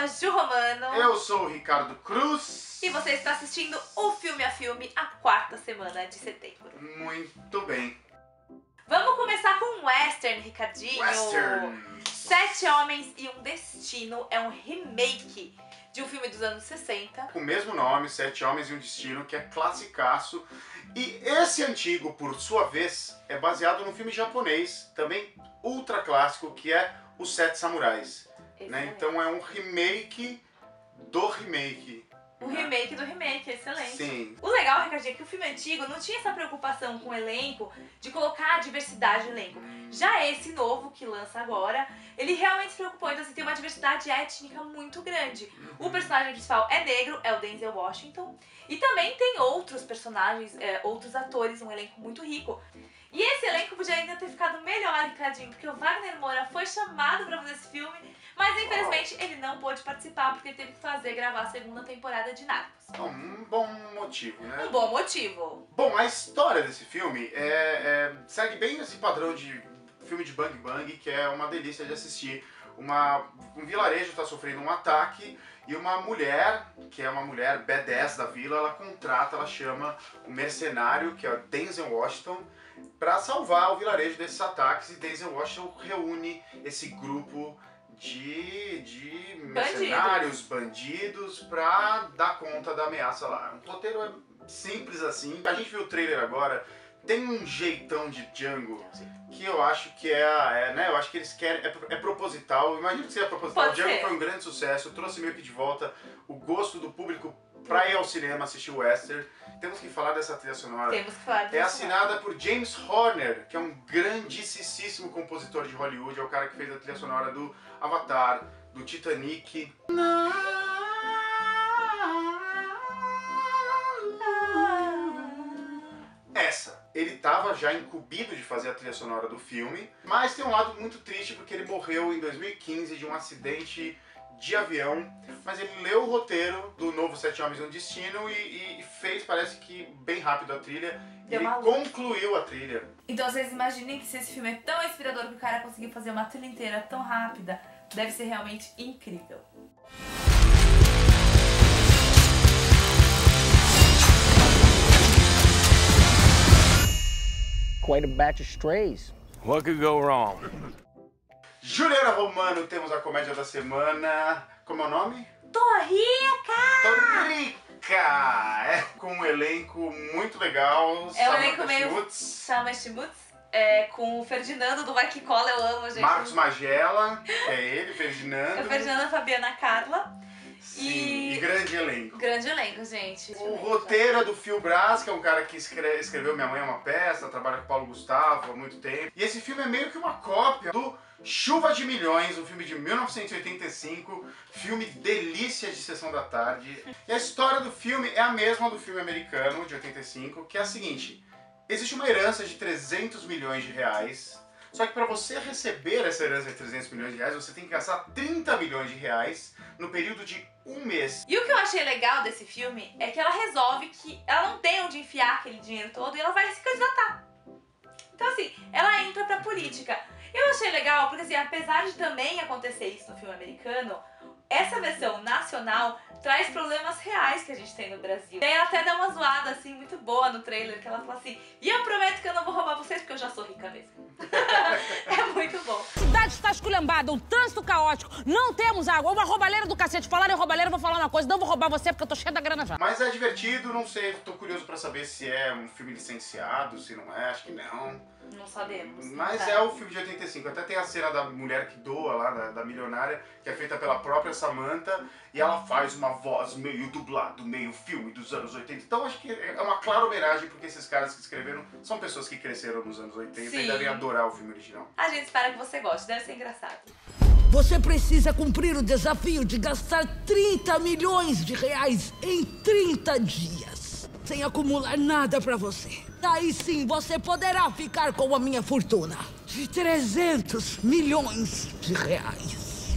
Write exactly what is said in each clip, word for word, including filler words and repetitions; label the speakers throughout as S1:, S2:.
S1: a Ju Romano.
S2: Eu sou o Ricardo Cruz.
S1: E você está assistindo o Filme a Filme, a quarta semana de setembro.
S2: Muito bem.
S1: Vamos começar com um western, Ricardinho.
S2: Western.
S1: Sete Homens e um Destino é um remake de um filme dos anos sessenta.
S2: Com o mesmo nome, Sete Homens e um Destino, que é classicaço. E esse antigo, por sua vez, é baseado num filme japonês, também ultra clássico, que é Os Sete Samurais. Né? Então é um remake do remake.
S1: Um remake do remake, excelente.
S2: Sim.
S1: O legal, Ricardinho, é que o filme antigo não tinha essa preocupação com o elenco, de colocar a diversidade no elenco.
S2: Hum.
S1: Já esse novo, que lança agora, ele realmente se preocupou, então assim, tem uma diversidade étnica muito grande.
S2: Uhum.
S1: O personagem principal é negro, é o Denzel Washington, e também tem outros personagens, é, outros atores, um elenco muito rico. E esse elenco podia ainda ter ficado melhor, Ricardinho, porque o Wagner Moura foi chamado pra fazer esse filme, mas infelizmente ele não pôde participar porque ele teve que fazer, gravar a segunda temporada de Narcos.
S2: Então, um bom motivo, né?
S1: Um bom motivo.
S2: Bom, a história desse filme é, é, segue bem esse padrão de filme de bang bang, que é uma delícia de assistir. Uma, um vilarejo está sofrendo um ataque e uma mulher, que é uma mulher badass da vila, ela contrata, ela chama um mercenário, que é o Denzel Washington, para salvar o vilarejo desses ataques, e Denzel Washington reúne esse grupo de, de mercenários, bandidos, para dar conta da ameaça lá. O roteiro é simples assim. A gente viu o trailer agora, tem um jeitão de Django que eu acho que é, é né, eu acho que eles querem, é, é proposital, imagino que seja proposital.
S1: Pode
S2: o Django
S1: ser.
S2: foi um grande sucesso, trouxe meio que de volta o gosto do público pra ir ao cinema assistir o western. Temos que falar dessa trilha sonora.
S1: Temos que falar disso.
S2: É assinada por James Horner, que é um grandíssimo compositor de Hollywood, é o cara que fez a trilha sonora do Avatar, do Titanic. Essa. Ele estava já incumbido de fazer a trilha sonora do filme, mas tem um lado muito triste porque ele morreu em dois mil e quinze de um acidente de avião, mas ele leu o roteiro do novo Sete Homens e um Destino e, e fez, parece que bem rápido a trilha, e ele concluiu a trilha.
S1: Então vocês imaginem que se esse filme é tão inspirador que o cara conseguiu fazer uma trilha inteira tão rápida, deve ser realmente incrível.
S3: Quite a batch of strays. What could go wrong?
S2: Juliana Romano, temos a comédia da semana. Como é o nome?
S1: Tô rica!
S2: Tô rica! É com um elenco muito legal.
S1: É um elenco
S2: Samantha
S1: meio...
S2: Schmutz,
S1: Samantha Schmutz, é, com o Ferdinando do Vai Que Cola, eu amo, gente.
S2: Marcos Magela, que é ele, Ferdinando.
S1: É o Ferdinando, a Fabiana, a Carla.
S2: Sim,
S1: E...
S2: e grande elenco.
S1: Grande elenco, gente.
S2: O roteiro é do Phil Brass, que é um cara que escreve, escreveu Minha Mãe é uma Peça, trabalha com o Paulo Gustavo há muito tempo. E esse filme é meio que uma cópia do Chuva de Milhões, um filme de mil novecentos e oitenta e cinco, filme delícia de sessão da tarde. E a história do filme é a mesma do filme americano, de oitenta e cinco, que é a seguinte: existe uma herança de trezentos milhões de reais, só que para você receber essa herança de trezentos milhões de reais, você tem que gastar trinta milhões de reais no período de um mês.
S1: E o que eu achei legal desse filme é que ela resolve que ela não tem onde enfiar aquele dinheiro todo e ela vai se candidatar. Então assim, ela entra pra política. Eu achei legal porque assim, apesar de também acontecer isso no filme americano, essa versão nacional traz problemas reais que a gente tem no Brasil. E aí ela até dá uma zoada assim muito boa no trailer, que ela fala assim: e eu prometo que eu não vou roubar vocês porque eu já sou rica mesmo. É muito bom.
S4: A cidade está esculhambada, um trânsito caótico, não temos água, uma roubalheira do cacete. Falar em roubalheira, eu vou falar uma coisa, não vou roubar você porque eu tô cheia da grana já.
S2: Mas é divertido, não sei, tô curioso pra saber se é um filme licenciado, se não é, acho que não.
S1: Não sabemos.
S2: Mas
S1: tá?
S2: é o filme de oitenta e cinco, até tem a cena da mulher que doa lá, da, da milionária, que é feita pela própria Samantha, e ela faz uma voz meio dublado, meio filme dos anos oitenta. Então acho que é uma clara homenagem, porque esses caras que escreveram são pessoas que cresceram nos anos oitenta
S1: Sim.
S2: e devem adorar o filme original.
S1: A gente espera que você goste, deve ser engraçado.
S4: Você precisa cumprir o desafio de gastar trinta milhões de reais em trinta dias, sem acumular nada pra você. Aí sim você poderá ficar com a minha fortuna de trezentos milhões de reais.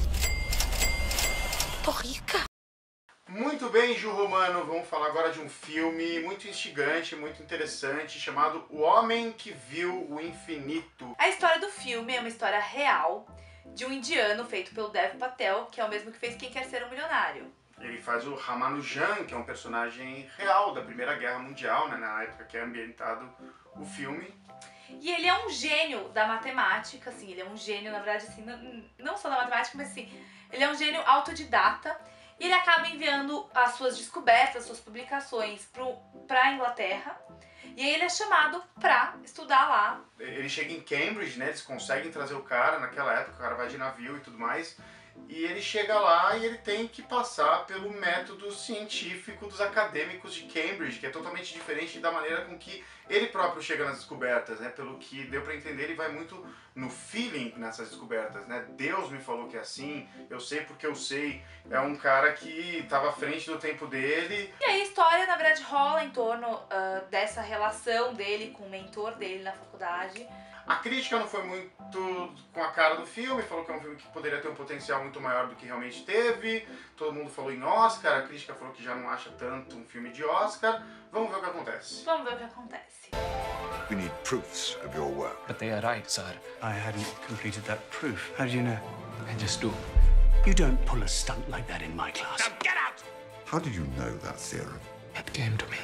S4: Tô rica.
S2: Muito bem, Ju Romano, vamos falar agora de um filme muito instigante, muito interessante, chamado O Homem que Viu o Infinito.
S1: A história do filme é uma história real de um indiano feito pelo Dev Patel, que é o mesmo que fez Quem Quer Ser um Milionário.
S2: Ele faz o Ramanujan, que é um personagem real da Primeira Guerra Mundial, né, na época que é ambientado o filme.
S1: E ele é um gênio da matemática, assim, ele é um gênio, na verdade, assim, não, não só da matemática, mas assim, ele é um gênio autodidata. E ele acaba enviando as suas descobertas, as suas publicações para a Inglaterra. E aí ele é chamado pra estudar lá.
S2: Ele chega em Cambridge, né? Eles conseguem trazer o cara, naquela época o cara vai de navio e tudo mais. E ele chega lá e ele tem que passar pelo método científico dos acadêmicos de Cambridge, que é totalmente diferente da maneira com que ele próprio chega nas descobertas, né? Pelo que deu pra entender, ele vai muito no feeling nessas descobertas, né? Deus me falou que é assim, eu sei porque eu sei. É um cara que estava à frente do tempo dele.
S1: E aí a história, na verdade, rola em torno uh, dessa relação dele com o mentor dele na faculdade.
S2: A crítica não foi muito com a cara do filme, falou que é um filme que poderia ter um potencial muito maior do que realmente teve. Todo mundo falou em Oscar, a crítica falou que já não acha tanto um filme de Oscar. Vamos ver o que acontece.
S1: Vamos ver o que acontece.
S5: We need proofs of your work.
S6: But they are right, sir.
S7: I hadn't completed that proof. How do you know?
S6: I just do.
S7: You don't pull a stunt like that in my class.
S5: Now get out! How did you know that theorem?
S6: It came to me.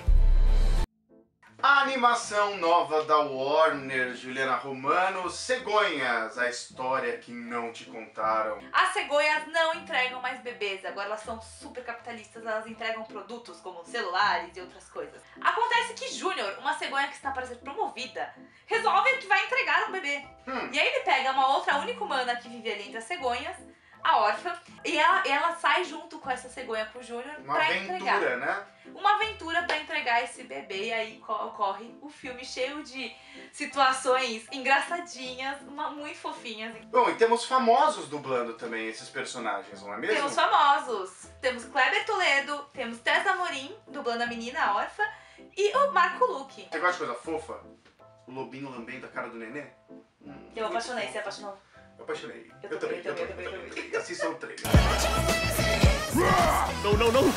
S2: A animação nova da Warner, Juliana Romano, Cegonhas, a história que não te contaram.
S1: As cegonhas não entregam mais bebês, agora elas são super capitalistas, elas entregam produtos como celulares e outras coisas. Acontece que Júnior, uma cegonha que está para ser promovida, resolve que vai entregar um bebê.
S2: Hum.
S1: E aí ele pega uma outra única humana que vive ali entre as cegonhas, a órfã, e ela, ela sai junto com essa cegonha pro Júnior pra entregar.
S2: Uma aventura, né?
S1: Uma aventura pra entregar esse bebê, e aí ocorre o filme cheio de situações engraçadinhas, uma, muito fofinhas.
S2: Bom, e temos famosos dublando também esses personagens, não é mesmo?
S1: Temos famosos. Temos Kleber Toledo, temos Tessa Amorim, dublando a menina, a órfã, e o Marco Luque.
S2: Você gosta de coisa fofa? O lobinho lambendo a cara do nenê? Hum,
S1: Eu apaixonei, você apaixonou?
S2: Eu apaixonei.
S1: Eu também, eu também, eu também, eu também.
S2: Assista o trailer.
S5: Não, não, não!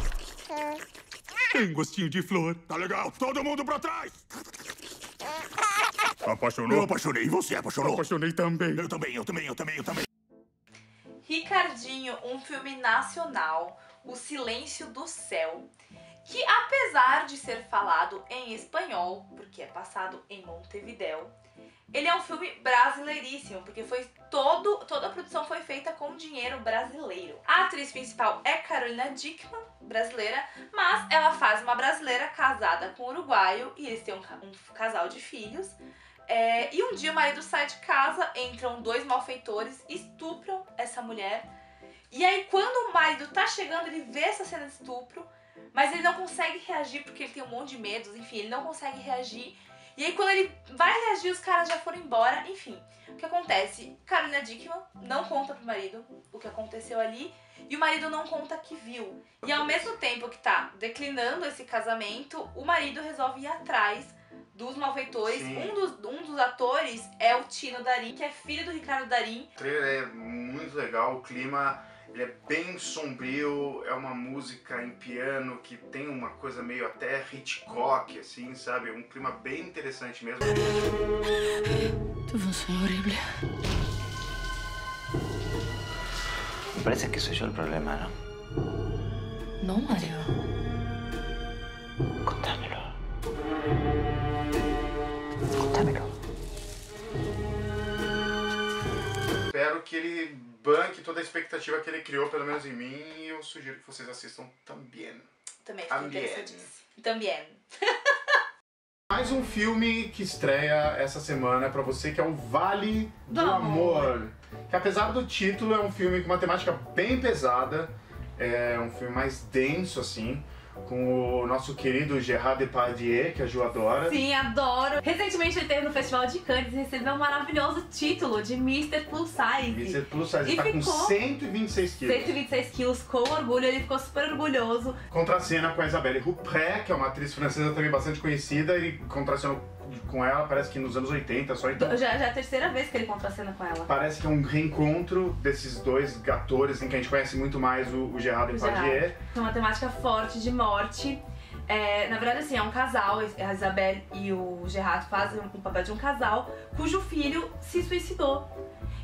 S5: Tem gostinho de flor. Tá legal. Todo mundo pra trás! Apaixonou? Eu apaixonei. E você apaixonou? Eu apaixonei também. Eu também, eu também, eu também, eu também.
S1: Ricardinho, um filme nacional, O Silêncio do Céu, que apesar de ser falado em espanhol, porque é passado em Montevidéu, ele é um filme brasileiríssimo, porque foi todo, toda a produção foi feita com dinheiro brasileiro. A atriz principal é Carolina Dickman, brasileira, mas ela faz uma brasileira casada com um uruguaio e eles têm um, um casal de filhos. É, e um dia o marido sai de casa, entram dois malfeitores, estupram essa mulher. E aí quando o marido tá chegando, ele vê essa cena de estupro, mas ele não consegue reagir porque ele tem um monte de medos, enfim, ele não consegue reagir. E aí quando ele vai reagir, os caras já foram embora, enfim. O que acontece? Carolina Dickman não conta pro marido o que aconteceu ali e o marido não conta que viu. E ao mesmo tempo que tá declinando esse casamento, o marido resolve ir atrás dos malfeitores. Um dos, um dos atores é o Tino Darim, que é filho do Ricardo Darim.
S2: O trailer é muito legal, o clima ele é bem sombrio, é uma música em piano que tem uma coisa meio até Hitchcock, assim, sabe? Um clima bem interessante mesmo.
S8: Você é horrível.
S9: Me parece que sou eu o problema, não?
S8: Não, Mario.
S9: Contámelo. Contámelo.
S2: Espero que ele banque toda a expectativa que ele criou, pelo menos em mim, e eu sugiro que vocês assistam também.
S1: Também fiquei interessadíssimo. Também.
S2: Mais um filme que estreia essa semana pra você, que é o Vale do, do Amor. Amor. Que apesar do título, é um filme com uma temática bem pesada, é um filme mais denso, assim, com o nosso querido Gerard Depardieu, que a Ju adora.
S10: Sim, adoro. Recentemente ele esteve no Festival de Cannes e recebeu um maravilhoso título de mister Plus Size.
S2: mister Plus Size,
S10: e
S2: tá
S10: ficou
S2: com cento e vinte e seis quilos.
S10: cento e vinte e seis quilos, com orgulho, ele ficou super orgulhoso.
S2: Contracena com a Isabelle Huppert, que é uma atriz francesa também bastante conhecida, e contracenou com ela, parece que nos anos oitenta, só então...
S10: Já, já é a terceira vez que ele contracena com ela.
S2: Parece que é um reencontro desses dois atores, em que a gente conhece muito mais o, o Gerard Depardieu.
S10: É uma temática forte de morte. É, na verdade, assim, é um casal, a Isabelle e o Gerard fazem o papel de um casal cujo filho se suicidou.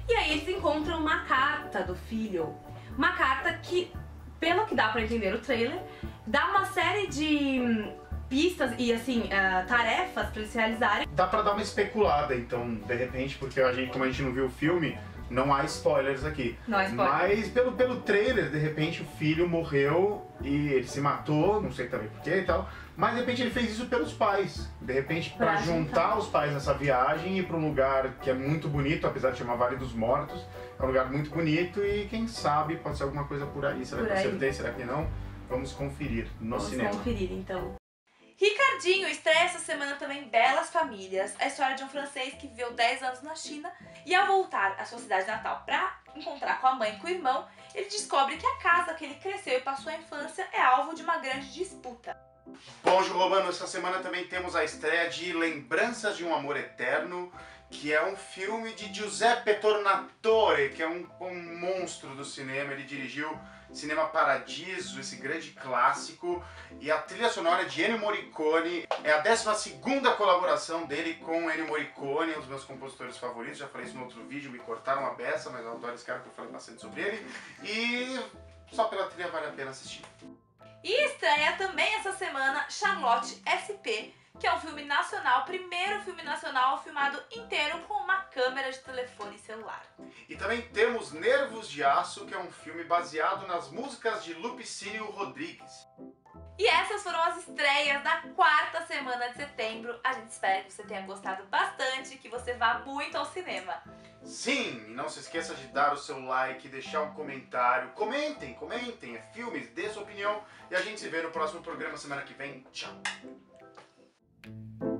S10: E aí eles encontram uma carta do filho. Uma carta que, pelo que dá pra entender o trailer, dá uma série de pistas e, assim, uh, tarefas pra eles realizarem.
S2: Dá pra dar uma especulada, então, de repente, porque a gente, como a gente não viu o filme, não há spoilers aqui.
S10: Não há spoilers.
S2: Mas pelo, pelo trailer, de repente, o filho morreu e ele se matou, não sei também porquê e tal, mas de repente ele fez isso pelos pais. De repente, pra,
S10: Pra
S2: juntar
S10: juntar.
S2: os pais nessa viagem e ir pra um lugar que é muito bonito, apesar de chamar Vale dos Mortos, é um lugar muito bonito e quem sabe pode ser alguma coisa por aí. Será
S10: Por
S2: que eu
S10: aí.
S2: acertei? Será que não? Vamos conferir no
S10: Vamos
S2: cinema.
S10: conferir, então.
S1: Ricardinho estreia essa semana também Belas Famílias, a história de um francês que viveu dez anos na China e ao voltar à sua cidade natal pra encontrar com a mãe e com o irmão, ele descobre que a casa que ele cresceu e passou a infância é alvo de uma grande disputa.
S2: Bom, Ju Romano, essa semana também temos a estreia de Lembranças de um Amor Eterno, que é um filme de Giuseppe Tornatore, que é um, um monstro do cinema. Ele dirigiu Cinema Paradiso, esse grande clássico, e a trilha sonora é de Ennio Morricone. É a décima segunda colaboração dele com Ennio Morricone, um dos meus compositores favoritos. Já falei isso no outro vídeo, me cortaram a beça, mas eu adoro esse cara, porque eu falei bastante sobre ele. E só pela trilha vale a pena assistir.
S1: E estreia também essa semana Charlotte S P, que é um filme nacional, primeiro filme nacional filmado inteiro com uma câmera de telefone celular.
S2: E também temos Nervos de Aço, que é um filme baseado nas músicas de Lupicínio Rodrigues.
S1: E essas foram as estreias da quarta semana de setembro. A gente espera que você tenha gostado bastante e que você vá muito ao cinema.
S2: Sim, e não se esqueça de dar o seu like, deixar um comentário. Comentem, comentem, é filmes, dê sua opinião. E a gente se vê no próximo programa semana que vem. Tchau!